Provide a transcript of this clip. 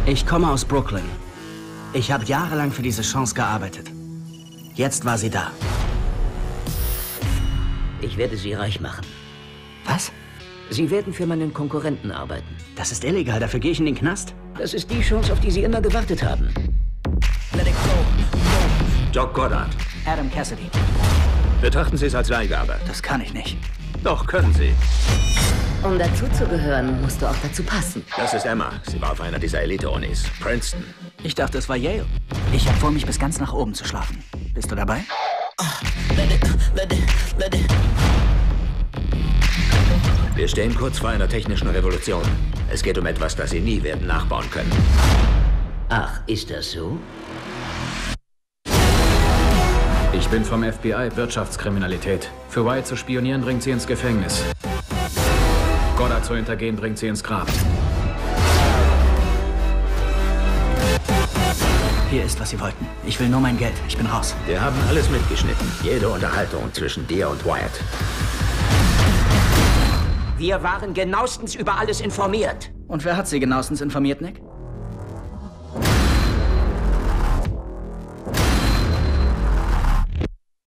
Ich komme aus Brooklyn. Ich habe jahrelang für diese Chance gearbeitet. Jetzt war sie da. Ich werde Sie reich machen. Was? Sie werden für meinen Konkurrenten arbeiten. Das ist illegal, dafür gehe ich in den Knast. Das ist die Chance, auf die Sie immer gewartet haben. Doc Goddard. Adam Cassidy. Betrachten Sie es als Leihgabe. Das kann ich nicht. Doch, können Sie. Um dazuzugehören, musst du auch dazu passen. Das ist Emma. Sie war auf einer dieser Elite-Unis. Princeton. Ich dachte, es war Yale. Ich habe vor, mich bis ganz nach oben zu schlafen. Bist du dabei? Wir stehen kurz vor einer technischen Revolution. Es geht um etwas, das Sie nie werden nachbauen können. Ach, ist das so? Ich bin vom FBI, Wirtschaftskriminalität. Für Wyatt zu spionieren, bringt sie ins Gefängnis. Goddard zu hintergehen, bringt sie ins Grab. Hier ist, was Sie wollten. Ich will nur mein Geld. Ich bin raus. Wir haben alles mitgeschnitten. Jede Unterhaltung zwischen dir und Wyatt. Wir waren genauestens über alles informiert. Und wer hat Sie genauestens informiert, Nick?